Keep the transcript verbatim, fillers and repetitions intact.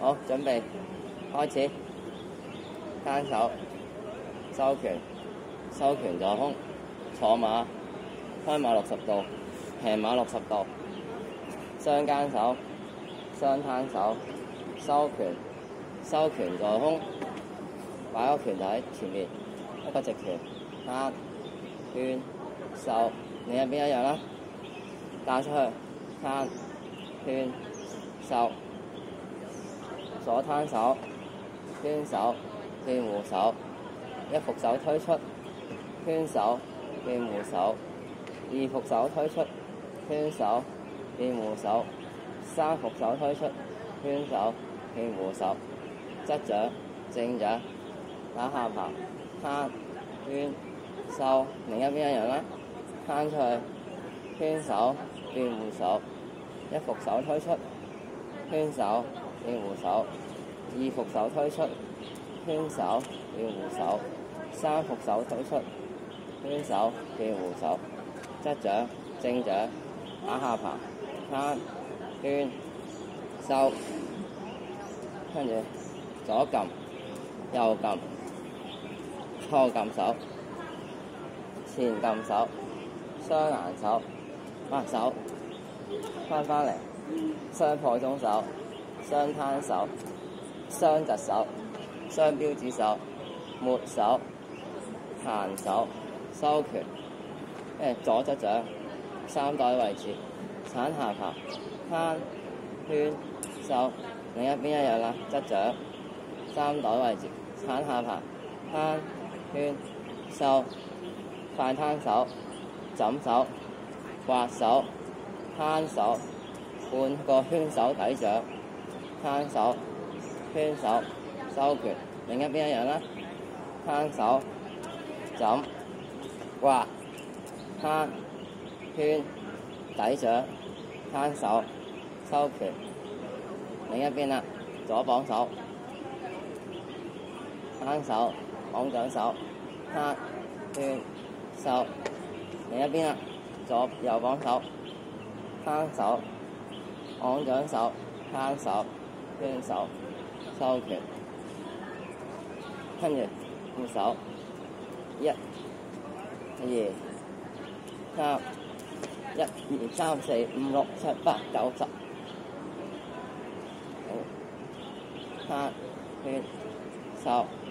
好，準備開始。單手收拳，收拳在胸，坐馬，開馬六十度，平馬六十度，雙肩手，雙攤手，收拳，收拳在胸，擺個拳頭喺前面，一個直拳，攤圈收，另一邊一樣啦，打出去，攤圈收，左攤手，圈手。變護手，一伏手推出，圈手變護手，二伏手推出，圈手變護手，三伏手推出，圈手變護手，側掌正掌，打下巴，攤圈收，另一邊一樣啦，攤出去，圈手變護手，一伏手推出，圈手變護手，二伏手推出。圈手變護手，三伏手推出，圈手變護手，側掌正掌，打下巴，攤圈收，跟住左撳右撳，錯撳手，前撳手，雙顏手，抹手，翻返嚟，雙破中手，雙攤手，雙窒手。雙標指手，抹手，行手，收拳，誒左側掌，三袋位置，鏟下巴，攤圈收，另一邊一樣啦，側掌，三袋位置，鏟下巴，攤圈收，快攤手，枕手，滑手，攤手，半個圈手底掌，攤手，圈手。收拳，另一邊一樣啦，攤手，枕，滑，攤，圈，底掌，攤手，收拳，另一邊啦，左綁手，攤手，綁掌手，攤，圈，收，另一邊啦，左右綁手，攤手，綁掌手，攤手，圈手，收拳。跟住護手，一、二、三，一、二、三、四、五、六、七、八、九、十，好，攤圈收。